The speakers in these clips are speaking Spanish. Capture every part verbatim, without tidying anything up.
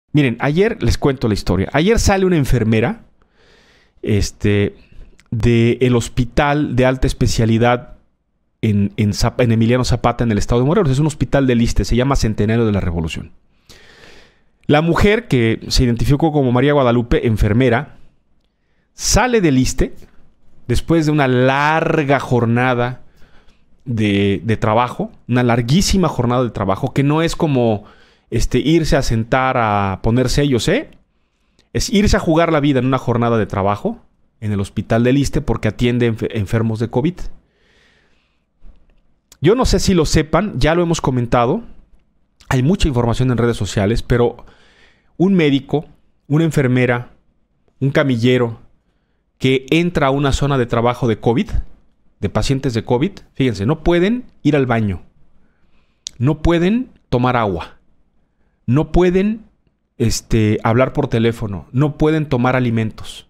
Miren, ayer les cuento la historia. Ayer sale una enfermera este, del hospital de alta especialidad en, en, Zap- en Emiliano Zapata, en el estado de Morelos. Es un hospital del ISSSTE, se llama Centenario de la Revolución. La mujer, que se identificó como María Guadalupe, enfermera, sale del ISSSTE después de una larga jornada de, de trabajo, una larguísima jornada de trabajo, que no es como este, irse a sentar a poner sellos, ¿eh? Es irse a jugar la vida en una jornada de trabajo en el hospital del ISSSTE porque atiende enf- enfermos de COVID. Yo no sé si lo sepan, ya lo hemos comentado, hay mucha información en redes sociales, pero un médico, una enfermera, un camillero que entra a una zona de trabajo de COVID, de pacientes de COVID, fíjense, no pueden ir al baño, no pueden tomar agua, no pueden este, hablar por teléfono, no pueden tomar alimentos.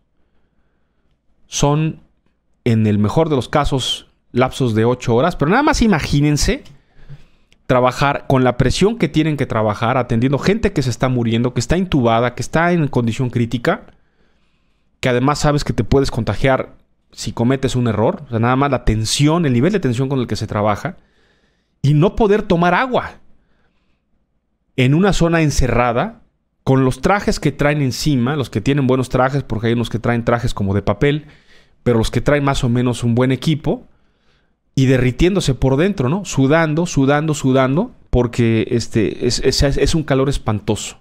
Son, en el mejor de los casos, lapsos de ocho horas, pero nada más imagínense trabajar con la presión que tienen que trabajar, atendiendo gente que se está muriendo, que está intubada, que está en condición crítica, que además sabes que te puedes contagiar si cometes un error. O sea, nada más la tensión, el nivel de tensión con el que se trabaja, y no poder tomar agua en una zona encerrada, con los trajes que traen encima, los que tienen buenos trajes, porque hay unos que traen trajes como de papel, pero los que traen más o menos un buen equipo, y derritiéndose por dentro, ¿no? Sudando, sudando, sudando, porque este, es, es, es un calor espantoso.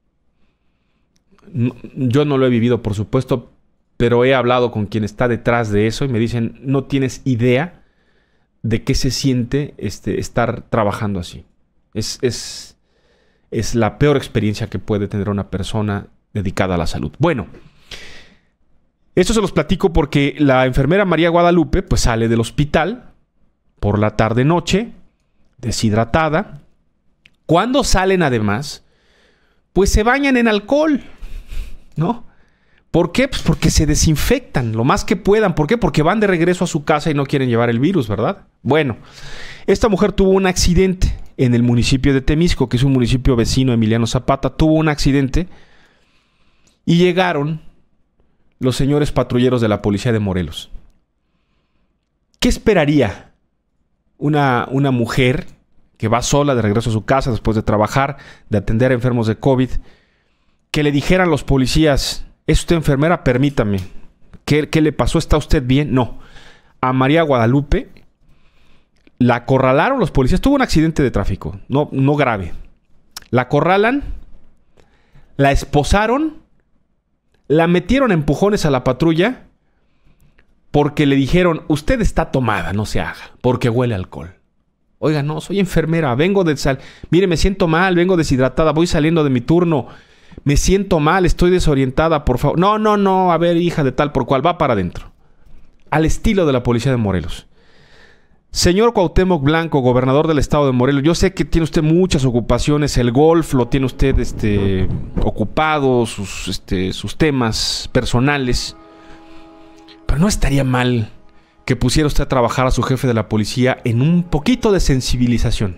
No, yo no lo he vivido, por supuesto, pero he hablado con quien está detrás de eso y me dicen, no tienes idea de qué se siente este, estar trabajando así. Es, es, es la peor experiencia que puede tener una persona dedicada a la salud. Bueno, esto se los platico porque la enfermera María Guadalupe pues sale del hospital por la tarde-noche, deshidratada. Cuando salen, además, pues se bañan en alcohol, ¿no? ¿Por qué? Pues porque se desinfectan lo más que puedan. ¿Por qué? Porque van de regreso a su casa y no quieren llevar el virus, ¿verdad? Bueno, esta mujer tuvo un accidente en el municipio de Temisco, que es un municipio vecino a Emiliano Zapata. Tuvo un accidente y llegaron los señores patrulleros de la policía de Morelos. ¿Qué esperaría una, una mujer que va sola de regreso a su casa después de trabajar, de atender a enfermos de COVID, que le dijeran los policías: ¿es usted enfermera? Permítame. ¿Qué, qué le pasó? ¿Está usted bien? No. A María Guadalupe la acorralaron los policías. Tuvo un accidente de tráfico, no, no grave. La acorralan, la esposaron, la metieron a empujones a la patrulla porque le dijeron: usted está tomada, no se haga, porque huele a alcohol. Oiga, no, soy enfermera, vengo de sal... Mire, me siento mal, vengo deshidratada, voy saliendo de mi turno. Me siento mal, estoy desorientada, por favor. No, no, no, a ver, hija de tal por cual, va para adentro. Al estilo de la policía de Morelos. Señor Cuauhtémoc Blanco, gobernador del estado de Morelos, yo sé que tiene usted muchas ocupaciones, el golf lo tiene usted este, ocupado, sus, este, sus temas personales, pero no estaría mal que pusiera usted a trabajar a su jefe de la policía en un poquito de sensibilización.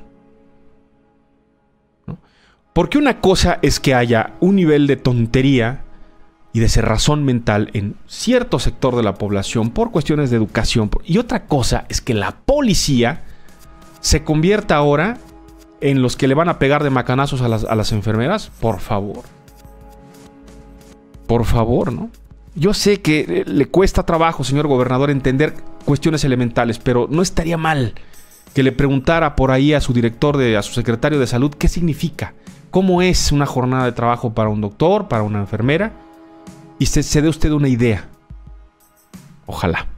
¿No? Porque una cosa es que haya un nivel de tontería y de cerrazón mental en cierto sector de la población por cuestiones de educación. Y otra cosa es que la policía se convierta ahora en los que le van a pegar de macanazos a las, a las enfermeras. Por favor. Por favor, ¿no? Yo sé que le cuesta trabajo, señor gobernador, entender cuestiones elementales, pero no estaría mal que le preguntara por ahí a su director, de, a su secretario de salud, qué significa, cómo es una jornada de trabajo para un doctor, para una enfermera, y se, se dé usted una idea. Ojalá.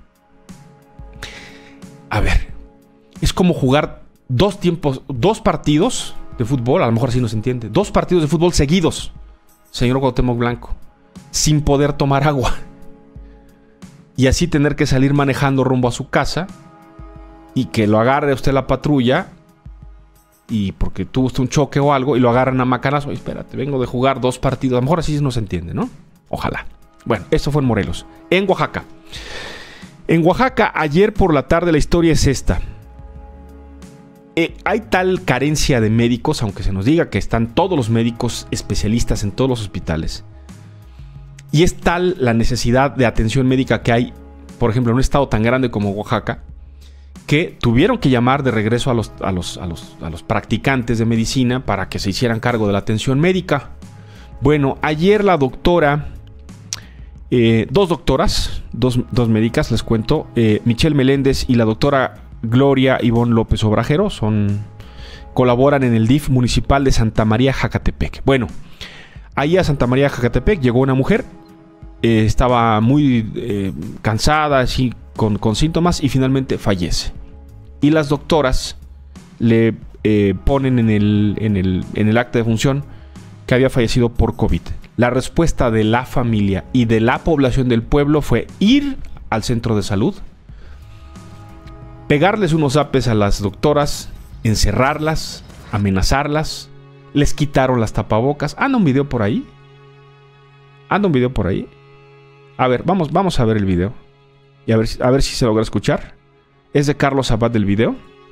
A ver, es como jugar dos tiempos, dos partidos de fútbol, a lo mejor así no se entiende, dos partidos de fútbol seguidos, señor Cuauhtémoc Blanco, sin poder tomar agua. Y así tener que salir manejando rumbo a su casa y que lo agarre usted la patrulla y porque tuvo usted un choque o algo y lo agarran a macanazo. Espérate, vengo de jugar dos partidos. A lo mejor así no se entiende, ¿no? Ojalá. Bueno, esto fue en Morelos. En Oaxaca. En Oaxaca, ayer por la tarde la historia es esta. eh, hay tal carencia de médicos, aunque se nos diga que están todos los médicos especialistas en todos los hospitales, y es tal la necesidad de atención médica que hay, por ejemplo, en un estado tan grande como Oaxaca, que tuvieron que llamar de regreso a los, a los, a los, a los practicantes de medicina para que se hicieran cargo de la atención médica. Bueno, ayer la doctora, eh, dos doctoras, dos, dos médicas, les cuento, eh, Michelle Meléndez y la doctora Gloria Ivonne López Obrajero, son, colaboran en el D I F municipal de Santa María Jacatepec. Bueno, ahí a Santa María Jacatepec llegó una mujer, eh, estaba muy eh, cansada, así, con, con síntomas, y finalmente fallece. Y las doctoras le eh, ponen en el, en, el, en el acta de función que había fallecido por COVID. La respuesta de la familia y de la población del pueblo fue ir al centro de salud, pegarles unos zapes a las doctoras, encerrarlas, amenazarlas, les quitaron las tapabocas. ¿Anda un video por ahí? ¿Anda un video por ahí? A ver, vamos, vamos a ver el video y a ver, a ver si se logra escuchar. Es de Carlos Abad del video.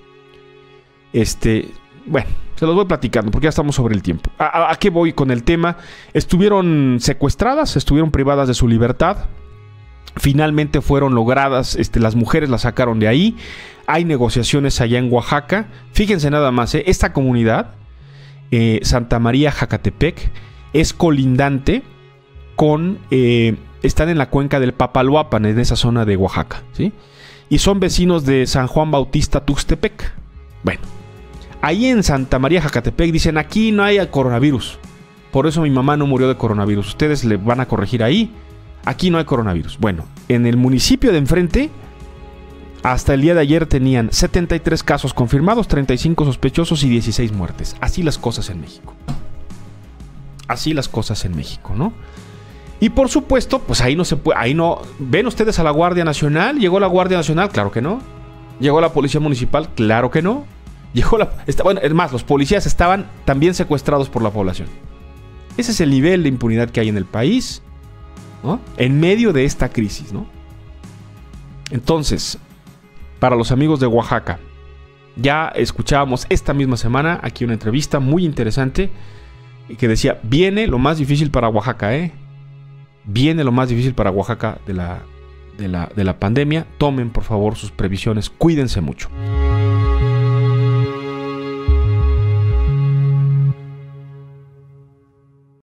Este, bueno, se los voy platicando porque ya estamos sobre el tiempo. ¿A, a, a qué voy con el tema? Estuvieron secuestradas, estuvieron privadas de su libertad. Finalmente fueron logradas, este, las mujeres las sacaron de ahí. Hay negociaciones allá en Oaxaca. Fíjense nada más, ¿eh? Esta comunidad, eh, Santa María Jacatepec, es colindante con... Eh, están en la cuenca del Papaloapan, en esa zona de Oaxaca, ¿sí? Y son vecinos de San Juan Bautista Tuxtepec. Bueno, ahí en Santa María Jacatepec dicen, aquí no hay coronavirus. Por eso mi mamá no murió de coronavirus. Ustedes le van a corregir ahí. Aquí no hay coronavirus. Bueno, en el municipio de enfrente, hasta el día de ayer tenían setenta y tres casos confirmados, treinta y cinco sospechosos y dieciséis muertes. Así las cosas en México. Así las cosas en México, ¿no? Y por supuesto, pues ahí no se puede, ahí no... ¿Ven ustedes a la Guardia Nacional? ¿Llegó la Guardia Nacional? Claro que no. ¿Llegó la Policía Municipal? Claro que no. Llegó la... Está, bueno, es más, los policías estaban también secuestrados por la población. Ese es el nivel de impunidad que hay en el país, ¿no? En medio de esta crisis, ¿no? Entonces, para los amigos de Oaxaca, ya escuchábamos esta misma semana aquí una entrevista muy interesante que decía, viene lo más difícil para Oaxaca, ¿eh? Viene lo más difícil para Oaxaca de la, de la, de la pandemia. Tomen, por favor, sus previsiones. Cuídense mucho.